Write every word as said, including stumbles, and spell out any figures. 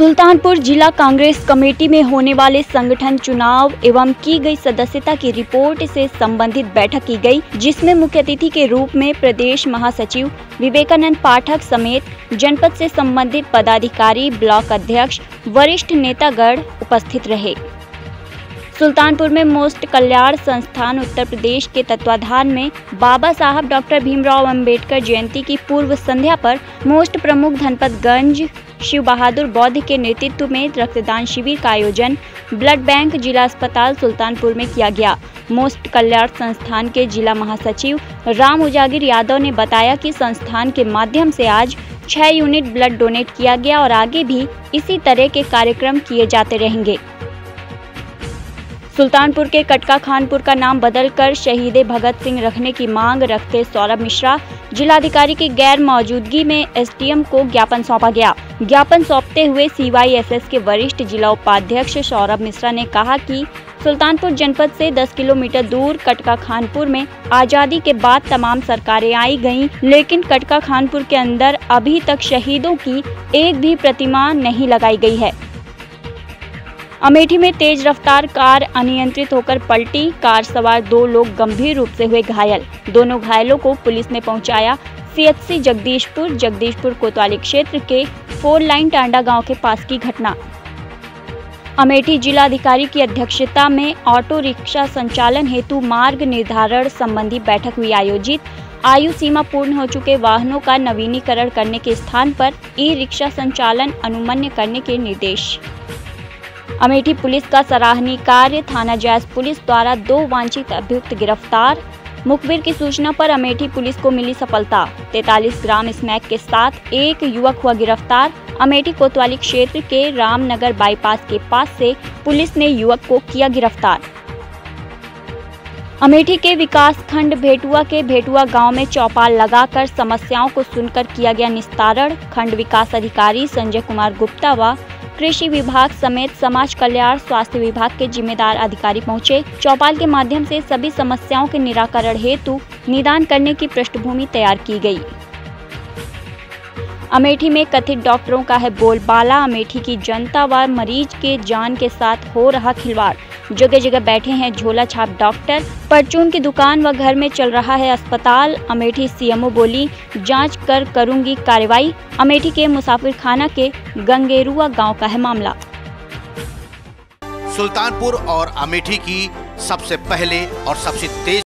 सुल्तानपुर जिला कांग्रेस कमेटी में होने वाले संगठन चुनाव एवं की गई सदस्यता की रिपोर्ट से संबंधित बैठक की गई, जिसमें मुख्य अतिथि के रूप में प्रदेश महासचिव विवेकानंद पाठक समेत जनपद से संबंधित पदाधिकारी, ब्लॉक अध्यक्ष, वरिष्ठ नेतागण उपस्थित रहे। सुल्तानपुर में मोस्ट कल्याण संस्थान उत्तर प्रदेश के तत्वाधान में बाबा साहब डॉक्टर भीमराव अंबेडकर जयंती की पूर्व संध्या पर मोस्ट प्रमुख धनपतगंज शिव बहादुर बौद्ध के नेतृत्व में रक्तदान शिविर का आयोजन ब्लड बैंक जिला अस्पताल सुल्तानपुर में किया गया। मोस्ट कल्याण संस्थान के जिला महासचिव राम उजागिर यादव ने बताया कि संस्थान के माध्यम से आज छह यूनिट ब्लड डोनेट किया गया और आगे भी इसी तरह के कार्यक्रम किए जाते रहेंगे। सुल्तानपुर के कटका खानपुर का नाम बदलकर शहीद भगत सिंह रखने की मांग रखते सौरभ मिश्रा जिलाधिकारी की गैर मौजूदगी में एसडीएम को ज्ञापन सौंपा गया। ज्ञापन सौंपते हुए सीवाईएसएस के वरिष्ठ जिला उपाध्यक्ष सौरभ मिश्रा ने कहा कि सुल्तानपुर जनपद से दस किलोमीटर दूर कटका खानपुर में आजादी के बाद तमाम सरकारें आई गईं, लेकिन कटका खानपुर के अंदर अभी तक शहीदों की एक भी प्रतिमा नहीं लगाई गई है। अमेठी में तेज रफ्तार कार अनियंत्रित होकर पलटी, कार सवार दो लोग गंभीर रूप से हुए घायल। दोनों घायलों को पुलिस ने पहुंचाया। सीएचसी जगदीशपुर जगदीशपुर कोतवाली क्षेत्र के फोर लाइन टांडा गांव के पास की घटना। अमेठी जिलाधिकारी की अध्यक्षता में ऑटो रिक्शा संचालन हेतु मार्ग निर्धारण संबंधी बैठक हुई आयोजित। आयु सीमा पूर्ण हो चुके वाहनों का नवीनीकरण करने के स्थान पर ई रिक्शा संचालन अनुमन्य करने के निर्देश। अमेठी पुलिस का सराहनीय कार्य, थाना जायज पुलिस द्वारा दो वांछित अभियुक्त गिरफ्तार। मुखबिर की सूचना पर अमेठी पुलिस को मिली सफलता। तैंतालीस ग्राम स्मैक के साथ एक युवक हुआ गिरफ्तार। अमेठी कोतवाली क्षेत्र के रामनगर बाईपास के पास से पुलिस ने युवक को किया गिरफ्तार। अमेठी के विकास खंड भेटुआ के भेटुआ गांव में चौपाल लगाकर समस्याओं को सुनकर किया गया निस्तारण। खंड विकास अधिकारी संजय कुमार गुप्ता व कृषि विभाग समेत समाज कल्याण स्वास्थ्य विभाग के जिम्मेदार अधिकारी पहुंचे। चौपाल के माध्यम से सभी समस्याओं के निराकरण हेतु निदान करने की पृष्ठभूमि तैयार की गई। अमेठी में कथित डॉक्टरों का है बोलबाला। अमेठी की जनता व मरीज के जान के साथ हो रहा खिलवाड़। जगह जगह बैठे हैं झोला छाप डॉक्टर। परचून की दुकान व घर में चल रहा है अस्पताल। अमेठी सीएमओ बोली, जांच कर करूंगी कार्रवाई। अमेठी के मुसाफिर खाना के गंगेरुआ गांव का है मामला। सुल्तानपुर और अमेठी की सबसे पहले और सबसे तेज